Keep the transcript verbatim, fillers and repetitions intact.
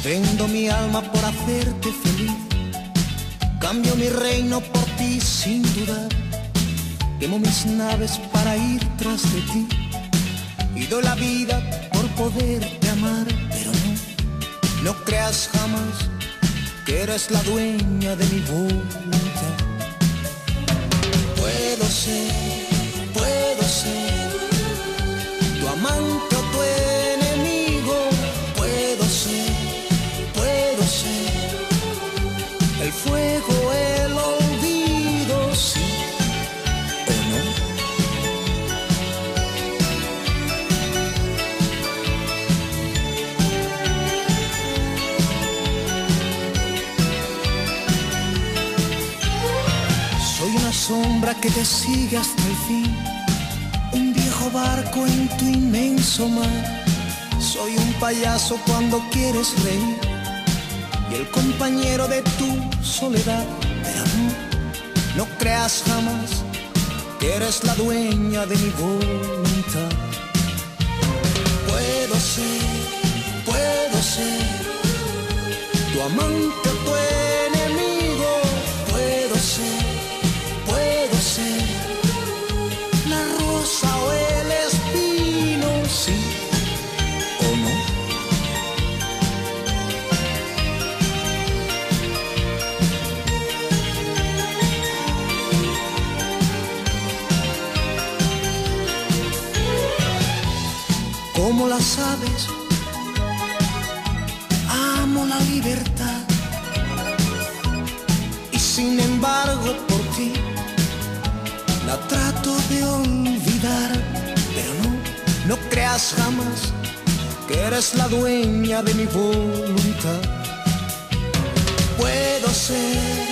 Vendo mi alma por hacerte feliz, cambio mi reino por ti sin dudar. Quemo mis naves para ir tras de ti y doy la vida por poderte amar. Pero no, no creas jamás que eres la dueña de mi voluntad. Puedo ser, puedo ser tu amante o tu enemigo. Puedo ser, puedo ser el fuego, el olvido, sí o no. Soy una sombra que te sigue hasta el fin, un viejo barco en tu inmenso mar. Soy un payaso cuando quieres reír y el compañero de tu soledad. Pero no, no creas jamás que eres la dueña de mi voluntad. Puedo ser, puedo ser tu amante o tu enemigo. Puedo ser, puedo ser la rosa o el espino, sí o no. Como las aves, amo la libertad y sin embargo por ti la trato de olvidar. Pero no, no creas jamás que eres la dueña de mi voluntad. Puedo ser